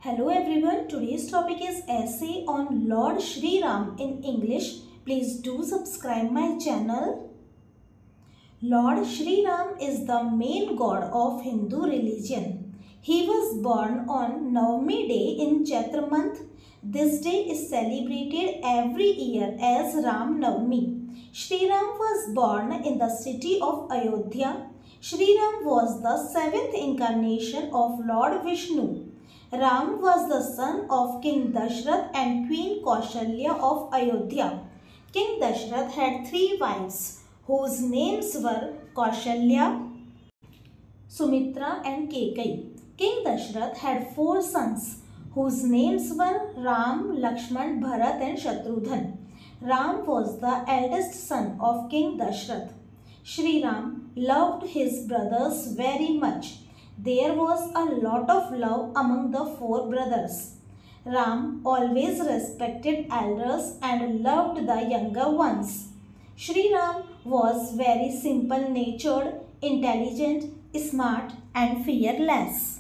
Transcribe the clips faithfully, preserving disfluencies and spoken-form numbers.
Hello everyone, today's topic is essay on Lord Shri Ram in English. Please do subscribe my channel. Lord Shri Ram is the main god of Hindu religion. He was born on Navami day in Chaitra month. This day is celebrated every year as Ram Navami. Shri Ram was born in the city of Ayodhya. Shri Ram was the seventh incarnation of Lord Vishnu. Ram was the son of King Dashrath and Queen Kaushalya of Ayodhya. King Dashrath had three wives whose names were Kaushalya, Sumitra and Kekai. King Dashrath had four sons whose names were Ram, Lakshman, Bharat and Shatrudhan. Ram was the eldest son of King Dashrath. Shri Ram loved his brothers very much. There was a lot of love among the four brothers. Ram always respected elders and loved the younger ones. Shri Ram was very simple-natured, intelligent, smart and fearless.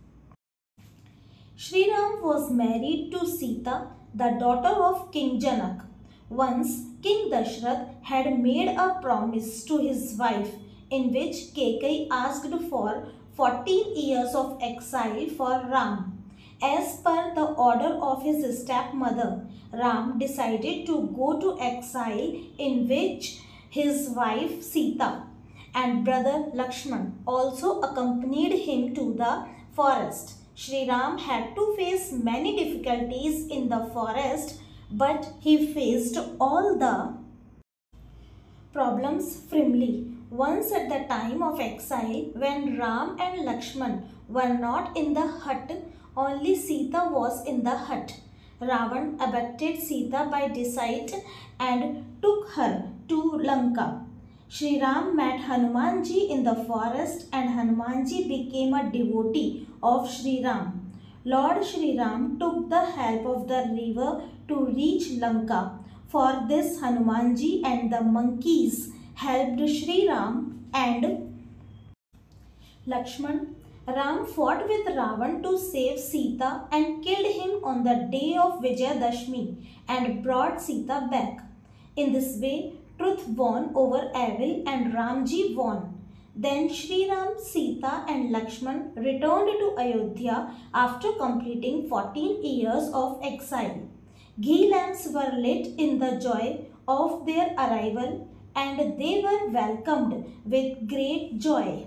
Shri Ram was married to Sita, the daughter of King Janak. Once King Dashrath had made a promise to his wife in which Kekai asked for fourteen years of exile for Ram. As per the order of his stepmother, Ram decided to go to exile, in which his wife Sita and brother Lakshman also accompanied him to the forest. Shri Ram had to face many difficulties in the forest, but he faced all the problems firmly. Once at the time of exile, when Ram and Lakshman were not in the hut, only Sita was in the hut. Ravan abducted Sita by deceit and took her to Lanka. Shri Ram met Hanumanji in the forest and Hanumanji became a devotee of Shri Ram. Lord Shri Ram took the help of the river to reach Lanka. For this, Hanumanji and the monkeys helped Shri Ram and Lakshman. Ram fought with Ravan to save Sita and killed him on the day of Vijayadashmi and brought Sita back. In this way, truth won over evil and Ramji won. Then Shri Ram, Sita and Lakshman returned to Ayodhya after completing fourteen years of exile. Ghee lamps were lit in the joy of their arrival and they were welcomed with great joy.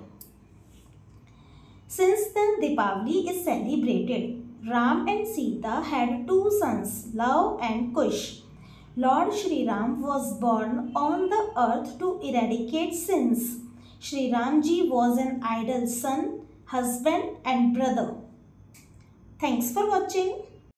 Since then, Deepavali is celebrated. Ram and Sita had two sons, Lava and Kush. Lord Shri Ram was born on the earth to eradicate sins. Shri Ramji was an ideal son, husband and brother. Thanks for watching.